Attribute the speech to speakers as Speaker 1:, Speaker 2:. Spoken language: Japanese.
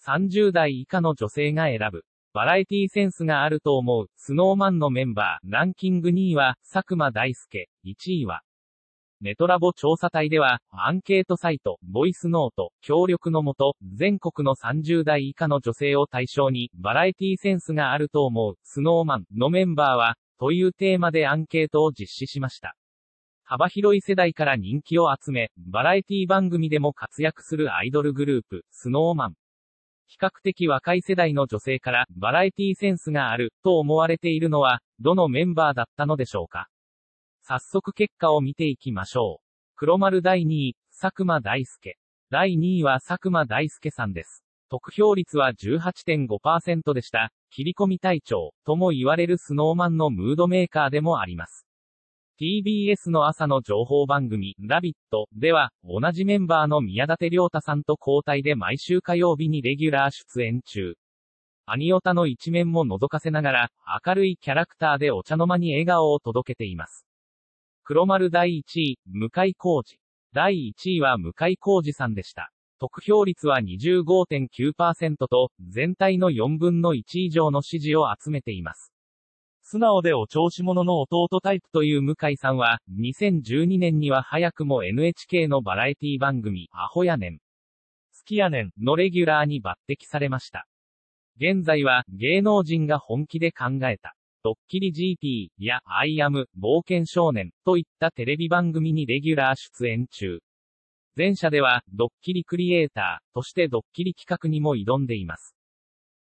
Speaker 1: 30代以下の女性が選ぶ。バラエティセンスがあると思う、スノーマンのメンバー、ランキング2位は、佐久間大介、1位は、ネトラボ調査隊では、アンケートサイト、ボイスノート、協力のもと、全国の30代以下の女性を対象に、バラエティセンスがあると思う、スノーマンのメンバーは、というテーマでアンケートを実施しました。幅広い世代から人気を集め、バラエティ番組でも活躍するアイドルグループ、スノーマン。比較的若い世代の女性から、バラエティセンスがある、と思われているのは、どのメンバーだったのでしょうか。早速結果を見ていきましょう。黒丸第2位、佐久間大介。第2位は佐久間大介さんです。得票率は 18.5% でした。切り込み隊長、とも言われるスノーマンのムードメーカーでもあります。TBS の朝の情報番組、ラビットでは、同じメンバーの宮舘涼太さんと交代で毎週火曜日にレギュラー出演中。アニオタの一面も覗かせながら、明るいキャラクターでお茶の間に笑顔を届けています。黒丸第1位、向井康二。第1位は向井康二さんでした。得票率は 25.9% と、全体の4分の1以上の支持を集めています。素直でお調子者の弟タイプという向井さんは、2012年には早くも NHK のバラエティ番組、アホやねん。好きやねんのレギュラーに抜擢されました。現在は、芸能人が本気で考えた。ドッキリ GP やアイアム冒険少年といったテレビ番組にレギュラー出演中。前者ではドッキリクリエイターとしてドッキリ企画にも挑んでいます。